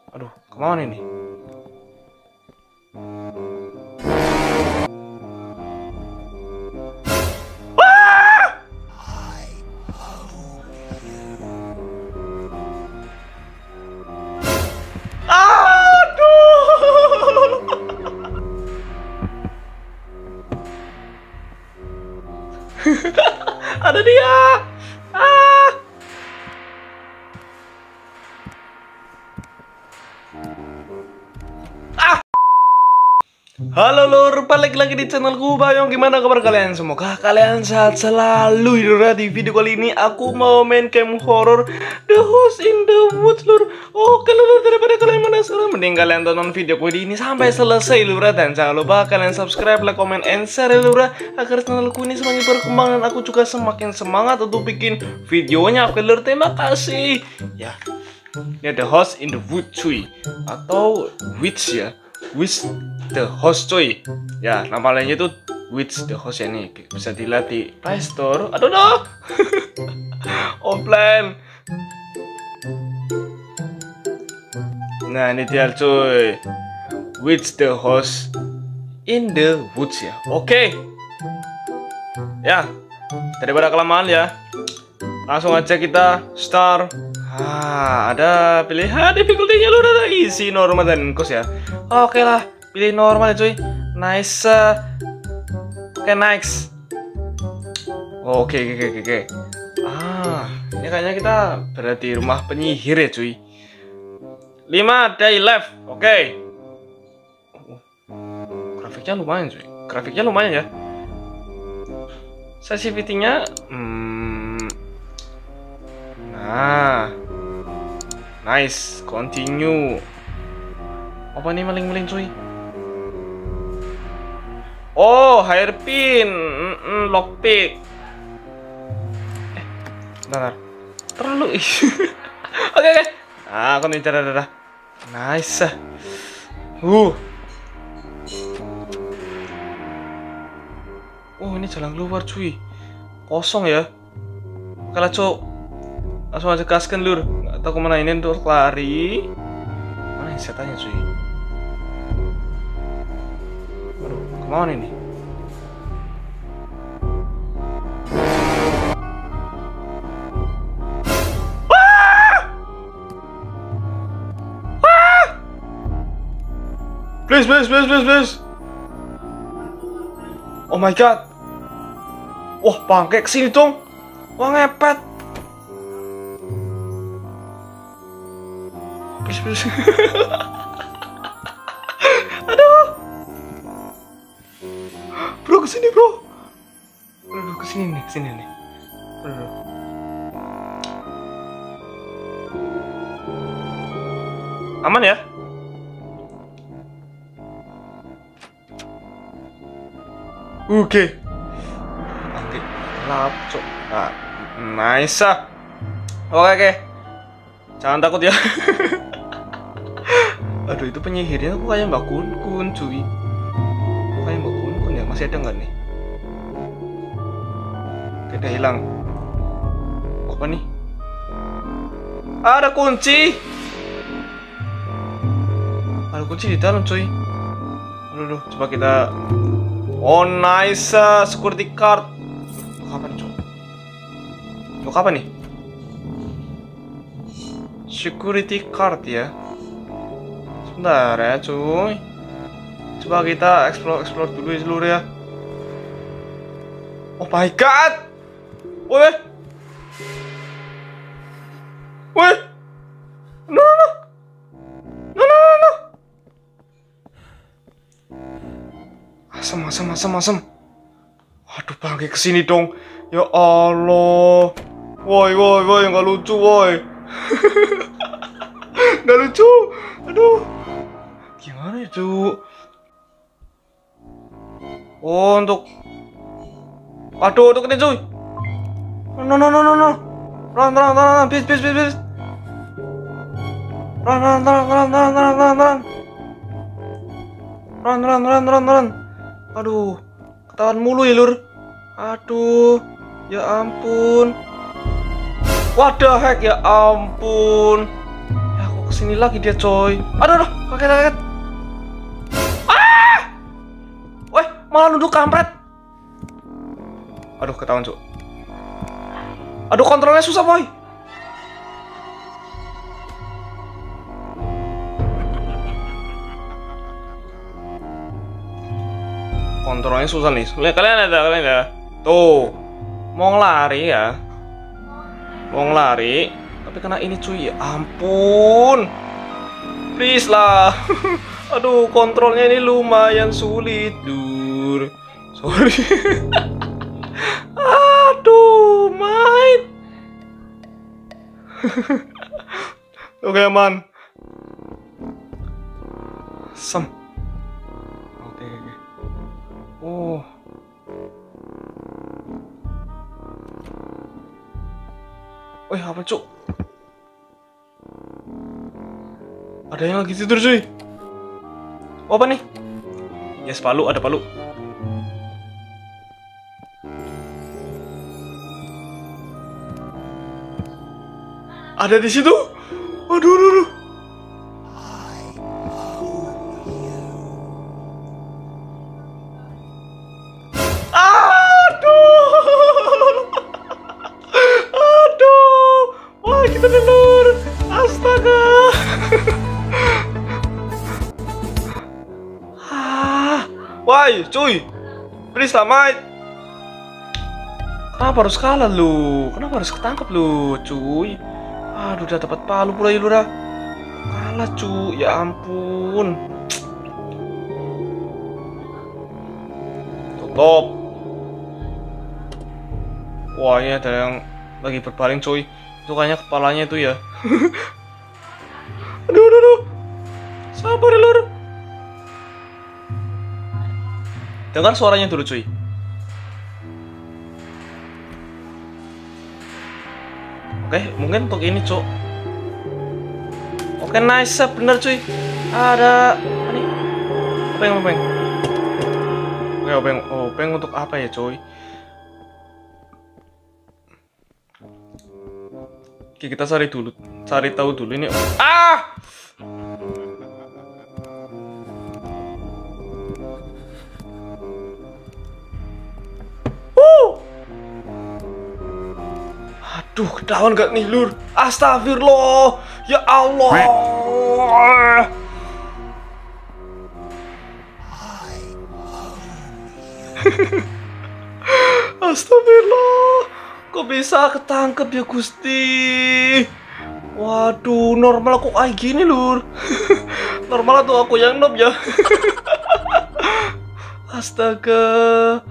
Aduh, kemana ini? Ada dia. Ah. Halo lur, balik lagi di channelku Bayong. Gimana kabar kalian? Semoga kalian sehat selalu. Di video kali ini aku mau main game horror The House in the Woods lur. Oke lur, daripada kalian penasaran, mending kalian tonton videoku ini sampai selesai lur. Dan jangan lupa kalian subscribe, like, comment, and share lur, agar channelku ini semakin berkembang dan aku juga semakin semangat untuk bikin videonya. Oke lur, terima kasih. Ya, ini The House in the Woods cuy, atau Witch ya, Witch the House coy. Ya, nama lainnya itu Witch the House ya nih. Bisa dilihat di Play Store. Aduh no. Offline. Nah, ini dia cuy. Witch the House in the Woods ya. Oke. Ya, daripada kelamaan ya, langsung aja kita start. Ada pilihan difficulty-nya lu udah easy, normal, dan kos ya. Oke lah, pilih normal ya cuy. Nice. Oke, nice. Oke. Ini kayaknya kita berada di rumah penyihir ya cuy. 5 day left. Oke. Grafiknya lumayan cuy. Grafiknya lumayan ya. Sensitivity-nya nah. Nice, continue. Apa nih maling-maling cuy? Oh, hairpin, lockpick. Bentar. Terlalu. Oke. Aku nih cara. Nice. Oh, ini jalan keluar cuy. Kosong ya. Kalau cok, langsung aja gaskan lur. Nggak tahu kemana ini untuk lari. Mana yang setannya cuy? Aduh, kemana ini? Please. Oh my god. Wah, bangke kesini dong. Wah, ngepet. Please. Aduh. Bro, kesini bro. Aduh, kesini nih. Aduh. Aman ya? Oke. Nanti gelap, cok. Nah, nice. Oke. Jangan takut ya. Aduh, itu penyihirnya kok kayak Mbak Kun cuy. Kok kayak Mbak Kun ya? Masih ada nggak nih? Udah hilang. Apa nih? Ada kunci. Ada kunci di dalam cuy. Aduh, coba kita. Oh nice, security card. Kapan cuy? Untuk apa nih? Security card ya. Sebentar ya cuy. Coba kita explore dulu ya seluruh ya. Oh my god. Woi. No. Asem. Aduh, bangke kesini dong. Ya Allah. Woi, nggak lucu woi. Nggak lucu. Aduh. Gimana itu? Oh, untuk ini cuy. No. Run. Please. Run. Aduh, ketahuan mulu ya lur. Aduh, ya ampun. What the heck, ya ampun. Ya, kok kesini lagi dia coy. Aduh, kaget. Ah! Weh, malah duduk kampret. Aduh, ketahuan cuk. Aduh, kontrolnya susah boy. Kontrolnya susah nih. Lihat kalian ada. Tuh, mau lari ya. Mau lari, tapi kena ini cuy. Ya ampun. Please lah. Aduh, kontrolnya ini lumayan sulit, dur. Sorry. Aduh, mate. Oke, aman. Oke. Oh. Wih, apa cuk? Ada yang lagi tidur cuy. Oh, apa nih? Yes, palu, ada palu. Ada di situ. Aduh. Aduh. Wah, kita telur. Astaga. Wah, cuy. Please lah, mate. Kenapa harus kalah lu? Kenapa harus ketangkep lu, cuy? Aduh, udah dapat palu pula ya lu dah. Kalah cuy, ya ampun. Tutup. Wah, ini ada yang lagi berbaring cuy. Itu kayaknya kepalanya itu ya. Aduh. Sabar ya, lur. Dengar suaranya dulu cuy. Oke, mungkin untuk ini cuk. Oke, nice, bener cuy. Ada ini. Openg. Oke, openg untuk apa ya cuy? Oke, kita cari tahu dulu ini. Ah! Aduh, ketahuan gak nih lur? Astagfirullah. Ya Allah. Astagfirullah. Kok bisa ketangkep ya Gusti? Waduh, normal kok kayak gini lur. Normal tuh aku yang noob ya. Astaga.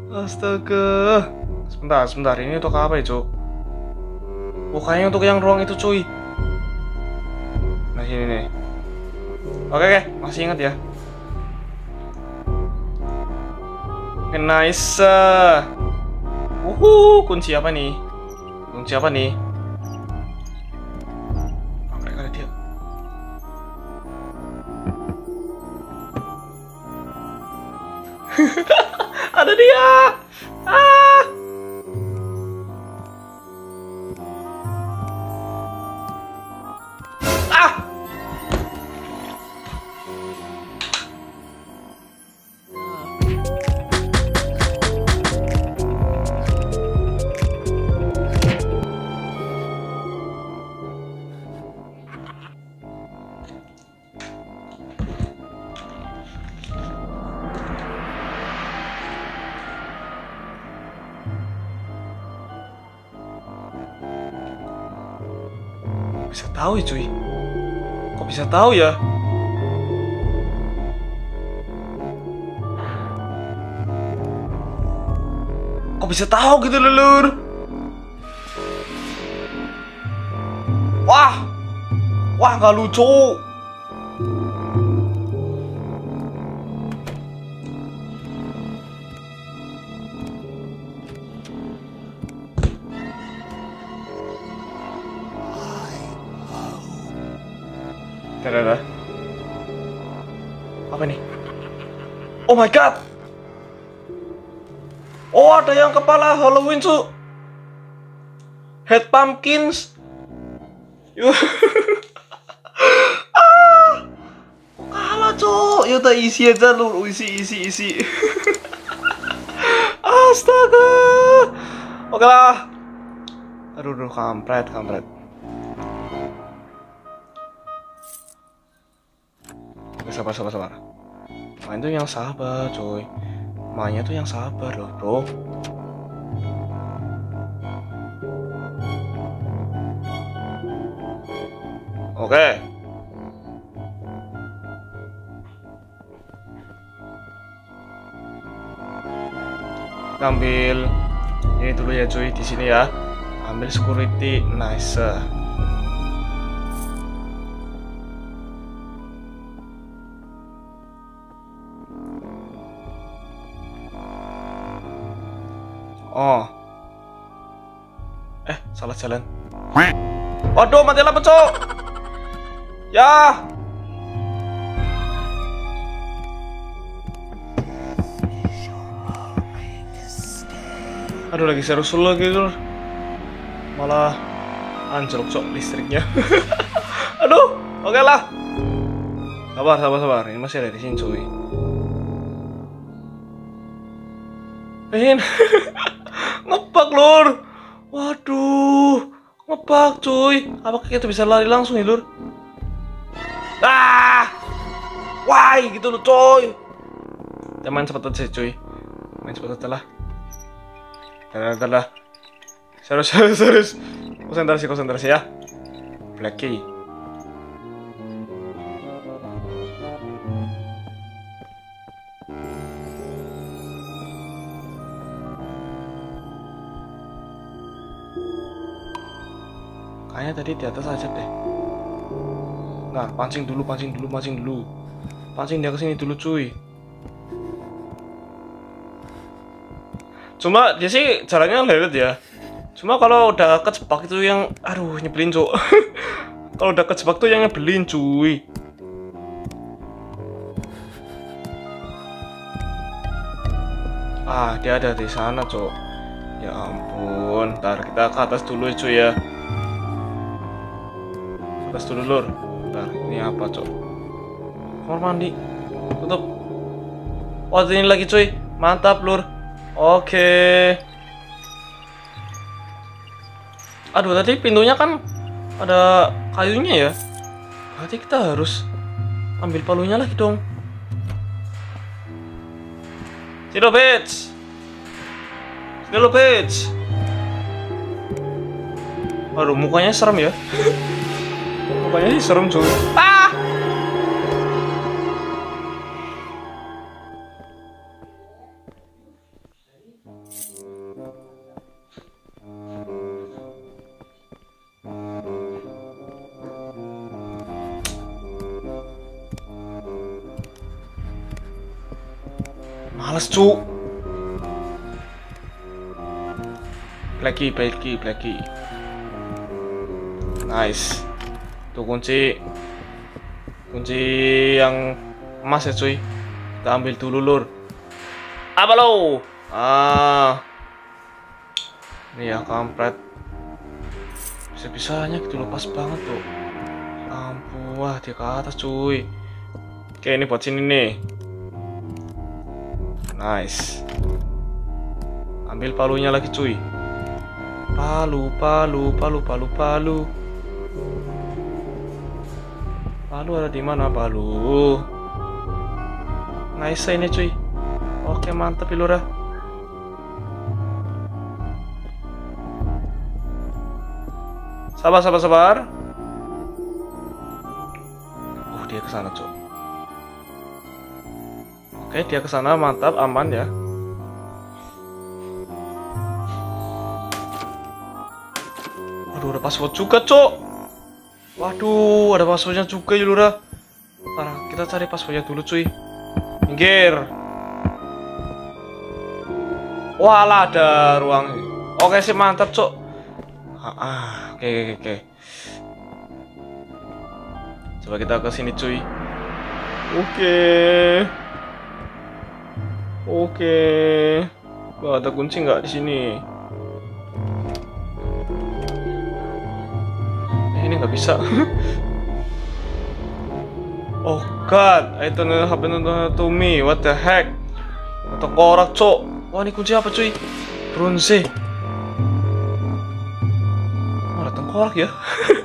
Sebentar, ini untuk apa ya cuk? Kayaknya untuk yang ruang itu cuy. Nah, sini nih. Oke, masih ingat ya. Oke, nice. Kunci apa nih? Oh, mereka ada dia. Ada dia. Ah! Bisa tahu ya cuy? Kok bisa tahu ya? Kok bisa tahu gitu lur? Wah, nggak lucu. Ada. Apa nih? Oh my god. Oh, ada yang kepala Halloween cu. Head pumpkins. Ayo tak isi aja lur, isi. Astaga. Oke lah. Aduh, kampret. Oke, sabar. Main tuh yang sabar, coy. Mainnya tuh yang sabar loh, bro. Oke. Kita ambil ini dulu ya, cuy, di sini ya. Ambil security, nice. Oh. Salah jalan. Waduh, mati lampu, cok. Ya. Aduh, lagi serius lagi tuh. Malah anjlok, cok, listriknya. Aduh, oke lah. Sabar. Ini masih ada di sini, cuy. Ngebug, lur. Waduh, ngebug, cuy. Apakah kita bisa lari langsung ya, lur? Wah, gitu loh, coy. Kita main cepet aja, cuy. Main cepet aja lah. Dadah. Serius. Konsentrasi ya. Blacky. Kayaknya tadi di atas aja deh. Nah, pancing dulu. Pancing dia kesini dulu, cuy. Cuma dia sih caranya lelet ya. Cuma kalau udah kejebak itu yang nyebelin, cuy. Kalau udah kejebak tuh yang nyebelin, cuy. Dia ada di sana, cuy. Ya ampun, ntar kita ke atas dulu ya, cuy ya. Atas dulu, lur. Bentar, ini apa, cok? Kamar mandi. Tutup. Ini lagi, cuy. Mantap, lur. Oke. Aduh, tadi pintunya kan ada kayunya ya. Berarti kita harus ambil palunya lagi dong. Sini lo, bitch. Aduh, mukanya serem ya. Mukanya sih serem, cuy. Males, cu. Blacky. Nice. Tuh kunci yang emas ya, cuy. Kita ambil dulu, lur. Apa lo? Ini ya, kampret. Bisa-bisanya gitu loh, pas banget tuh. Ampun, wah, dia ke atas, cuy. Oke, ini buat sini nih. Nice. Ambil palunya lagi, cuy. Palu. Palu ada di mana, palu? Nice ini, cuy. Oke, mantap, Lura. Sabar. Dia ke sana, cuy. Oke, dia ke sana, mantap, aman ya. Aduh, ada password juga, cok. Waduh, ada passwordnya juga ya, Lura. Parah, kita cari passwordnya dulu, cuy. Minggir. Walah, ada ruang. Oke sih, mantap, cok. Oke. Coba kita ke sini, cuy. Oke. Wah, ada kunci nggak di sini? Ini nggak bisa. Oh god, I don't know happened to me. What the heck? Tengkorak, cok. Wah, ini kunci apa, cuy? Bronze. Oh, ada tengkorak ya.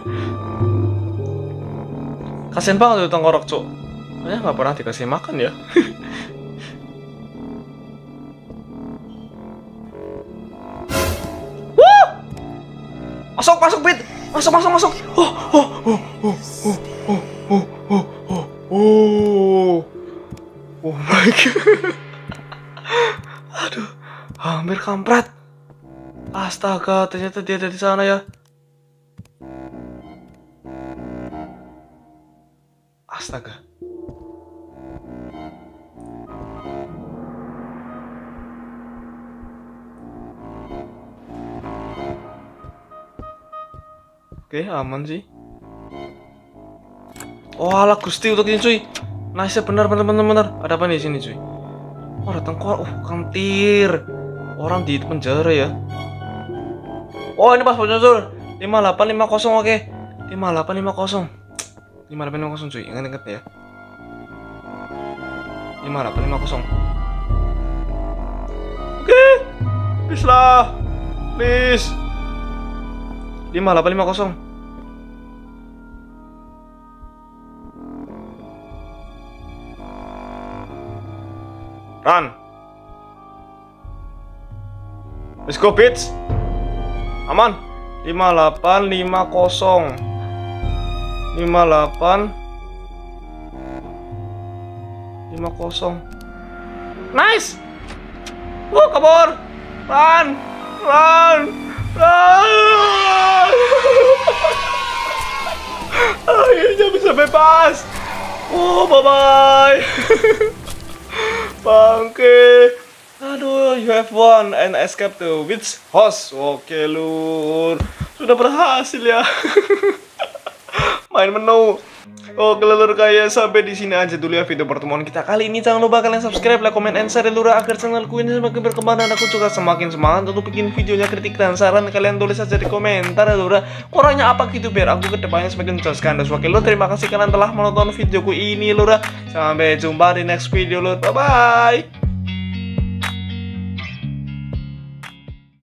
Kasian banget tuh tengkorak, cok. Kayaknya nggak pernah dikasih makan ya. Wah! Masuk, Pit. Masuk. Oh my god. Aduh, hampir kampret. Astaga, ternyata dia ada di sana ya. Astaga. Oke, aman sih. Oh, alah Gusti untuk ini cuy. Nice, benar. Ada apa nih di sini cuy? Oh, ada tengkorak. Oh, kantir. Orang di penjara ya. Oh, ini pas nyusul. 5850, oke. 5850. 5850 cuy. Ingat ya. 5850. Oke. Please lah. Please. 5850. Run. Let's go, bitch. Aman. 5850. 5850. Nice. Kabur. Run. Akhirnya bisa bebas. Bye-bye. Bangke. Aduh, you have won and escape to witch house. Oke, lur. Sudah berhasil ya. Main menu. Oke, lur, kayak sampai di sini aja dulu ya video pertemuan kita kali ini. Jangan lupa kalian subscribe, like, comment, and share lur agar channelku ini semakin berkembang dan aku juga semakin semangat untuk bikin videonya. Kritik dan saran kalian tulis saja di komentar ya lur. Kurangnya apa gitu biar aku kedepannya semakin menjelaskan. Dan oke lur, terima kasih kalian telah menonton videoku ini lur. Sampai jumpa di next video lur. Bye bye.